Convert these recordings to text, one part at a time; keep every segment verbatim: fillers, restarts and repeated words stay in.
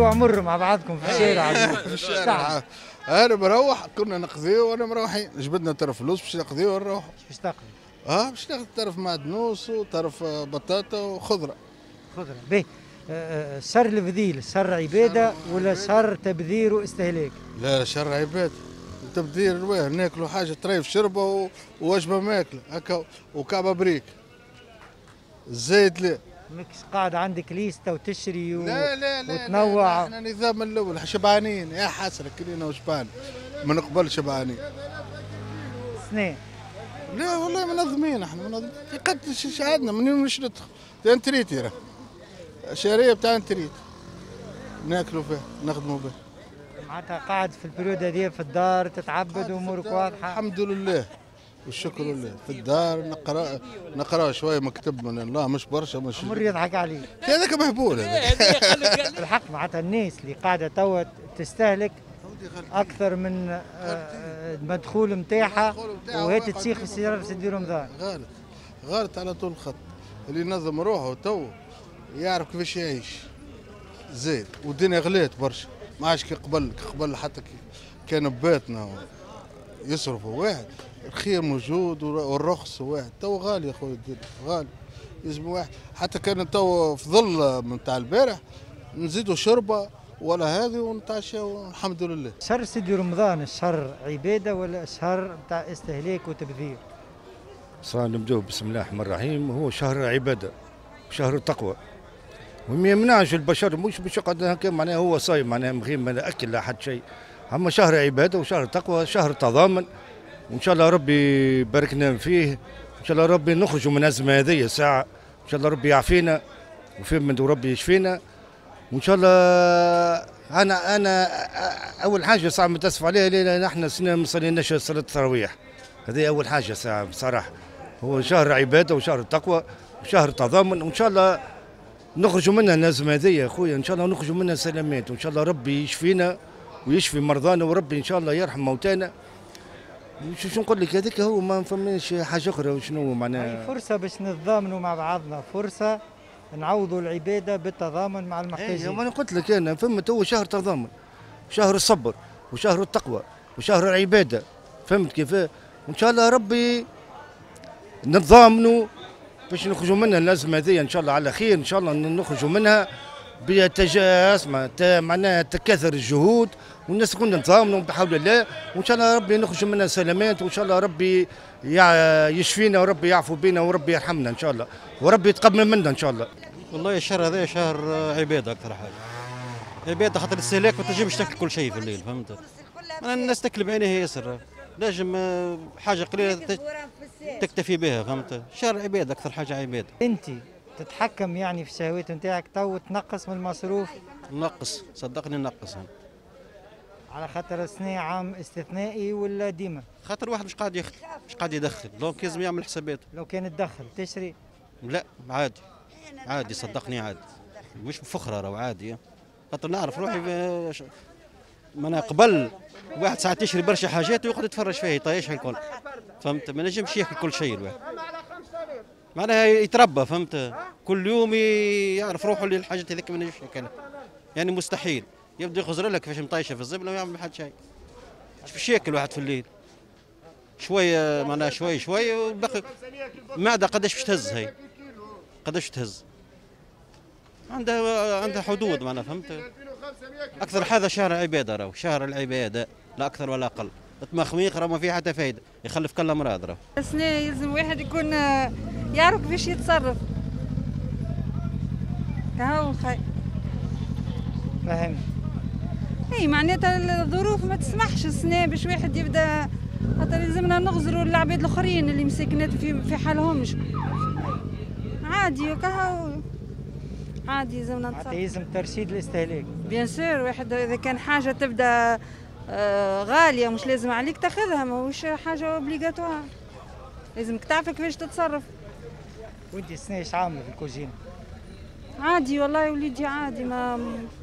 اسبوع مر مع بعضكم في الشارع. في الشارع انا مروح، كنا نقضيو وانا مروحين، جبدنا طرف فلوس باش نقضيو ونروحوا. باش تقضي؟ اه باش ناخذ طرف معدنوس وطرف بطاطا وخضره. خضره باهي. شر البذيل شر عباده ولا شر تبذير واستهلاك؟ لا شر عباده. التبذير واه ناكلوا حاجه طريف شربه ووجبه ماكله هكا وكعبه بريك. الزايد لا. ماكش قاعد عندك ليسته وتشري و... لا لا لا وتنوع. احنا نظام الاول شبعانين يا حسره كلنا وشبعان من قبل شبعانين. سنين. لا والله منظمين احنا منظمين قد عندنا من يوم مش ندخل تاع تريتي راه شاريه بتاع تريت ناكلوا فيه نخدموا به. معناتها قاعد في البريود هذه في الدار تتعبد وامورك واضحه؟ الحمد لله والشكر لله. في الدار نقرا نقرا شويه مكتب من الله مش برشا مش عمر يضحك عليك هذاك مهبول هذاك. بالحق معناتها الناس اللي قاعده توا تستهلك اكثر من المدخول نتاعها وهي تسيخ في السياره في سيدي رمضان. غلط غلط على طول الخط. اللي ينظم روحه تو يعرف كيفاش يعيش زين. والدنيا غليت برشا ما عادش كي قبل قبل حتى كان ببيتنا يصرفوا واحد الخير موجود والرخص واحد. تو غالي يا خويا الدنيا غالي يلزم واحد. حتى كان تو في ظل نتاع البارح نزيدوا شربه ولا هذه ونتعشاو الحمد لله. شهر سيدي رمضان الشهر عباده ولا شهر نتاع استهلاك وتبذير؟ صار نبداو بسم الله الرحمن الرحيم. هو شهر عباده وشهر التقوى وما يمنعش البشر مش باش يقعد هكا معناها هو صايم معناها مغيم ما اكل لا حد شيء. اما شهر عباده وشهر تقوى شهر تضامن وان شاء الله ربي يباركنا فيه. ان شاء الله ربي نخرجوا من الازمه هذه ساعه. ان شاء الله ربي يعافينا وفي ربي يشفينا وان شاء الله. انا انا اول حاجه صعب متاسف عليها لان احنا سنه ما صليناش صلاه التراويح. هذه اول حاجه ساعه بصراحه. هو شهر عباده وشهر التقوى وشهر تضامن وان شاء الله نخرجوا منها الازمه هذه يا خويا. ان شاء الله نخرجوا منها سلامات وان شاء الله ربي يشفينا ويشفي مرضانا وربي ان شاء الله يرحم موتانا. شو نقول لك هذيك هو ما فماش حاجه اخرى وشنو معناها. فرصه باش نتضامنوا مع بعضنا فرصه نعوضوا العباده بالتضامن مع المحتاجين. ايه وانا قلت لك انا فهمت هو شهر تضامن شهر الصبر وشهر التقوى وشهر العباده فهمت كيف. وان شاء الله ربي نتضامنوا باش نخرجوا منها الازمه هذه ان شاء الله على خير. ان شاء الله نخرجوا منها بتجاس معناها تكاثر الجهود والناس كلنا نتضامنوا بحول الله وان شاء الله ربي نخرجوا منها سلامات وان شاء الله ربي يشفينا وربي يعفو بينا وربي يرحمنا ان شاء الله وربي يتقبل منا ان شاء الله. والله الشهر هذا شهر عباده اكثر حاجه. عباده خاطر الاستهلاك ما تنجمش تاكل كل شيء في الليل فهمت. الناس تاكل بعينها ياسر لازم حاجه قليله تكتفي بها فهمت. شهر عباده اكثر حاجه عباده. انت تتحكم يعني في الشهوات نتاعك تو تنقص من المصروف؟ نقص صدقني نقص. على خاطر السنة عام استثنائي ولا ديما؟ خاطر واحد مش قاعد يخدم مش قاعد يدخل دونك لازم يعمل حساباته. لو كان تدخل تشري؟ لا عادي عادي صدقني عادي مش فخرة راهو عادي. خاطر نعرف روحي انا قبل واحد ساعات يشري برشا حاجات ويقعد يتفرج فيها يطيشها الكل فهمت. ما نجمش ياكل كل شيء الواحد معناها يتربى فهمت. كل يوم يعرف روحه اللي الحاجات هذيك ما نجمش ياكلها يعني مستحيل. يبدا يخزر لك كيفاش مطيشه في الزبله ويعمل حد شيء. ايش باش ياكل واحد في الليل شويه معناها شوي شوي وباقي المعده قداش باش تهز هي قداش تهز عندها عندها حدود معناها فهمت. اكثر هذا شهر عباده راهو شهر العباده لا اكثر ولا اقل. التمخميق راه ما فيه حتى فايده يخلف كل امراض راهو. السنه يلزم واحد يكون يعرف كيفاش يتصرف كهو خير. فهمت. اي معناتها الظروف ما تسمحش السنه باش واحد يبدا خاطر لازمنا نغزروا العباد الاخرين اللي مساكنات في في حالهمش عادي وكهو عادي لازمنا نتصرف. يلزم ترشيد الاستهلاك. بيان سور واحد اذا كان حاجه تبدا آه غاليه مش لازم عليك تاخذها ماهوش حاجه اوبليغاتوار لازمك تعرف كيفاش تتصرف. وانت السنه ايش عامله في الكوجين؟ عادي والله وليدي عادي ما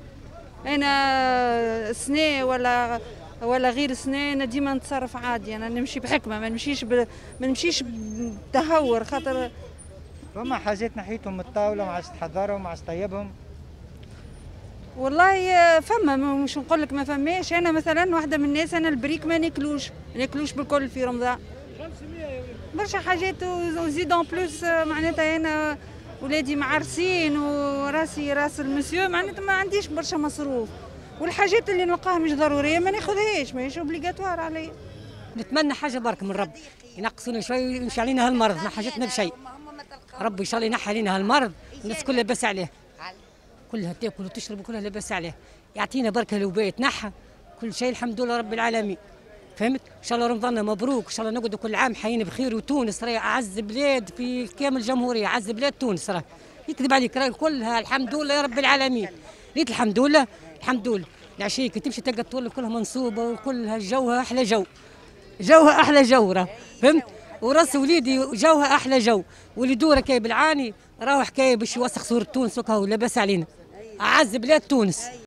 انا سنه ولا ولا غير سنه انا ديما نتصرف عادي. انا نمشي بحكمه ما نمشيش ب... ما نمشيش بتهور خاطر فما حاجات نحيتهم من الطاوله ما عادش تحضرهم ما عادش طيبهم. والله فما مش نقول لك ما فماش. انا مثلا واحده من الناس انا البريك ما ناكلوش ما ناكلوش بالكل في رمضان برشا حاجات وزيد اون بلوس. معناتها انا ولادي معرسين وراسي راس المسيو معناتها ما عنديش برشا مصروف والحاجات اللي نلقاها مش ضروريه ما ناخذهاش ماهيش اوبليغاتوار عليا. نتمنى حاجه برك من ربي ينقصونا شوي ويمشي علينا هالمرض ما حاجتنا بشيء. ربي ان شاء الله ينحي علينا هالمرض الناس كلها لاباس عليه كلها تاكل وتشرب وكلها لاباس عليه يعطينا بركه الوباء يتنحى كل شيء الحمد لله رب العالمين. فهمت؟ ان شاء الله رمضاننا مبروك ان شاء الله نقعدوا كل عام حيين بخير. وتونس راهي اعز بلاد في كامل الجمهوريه اعز بلاد تونس راهي يكذب عليك راهي كلها الحمد لله يا رب العالمين. ريت الحمد لله الحمد لله العشيه كي تمشي تلقى الطول كلها منصوبه وكلها جوها احلى جو جوها احلى جو راه فهمت. وراس وليدي جوها احلى جو وليدو راكي بالعاني راهو حكايه باش يوسخ صوره تونس وكهو لاباس علينا اعز بلاد تونس.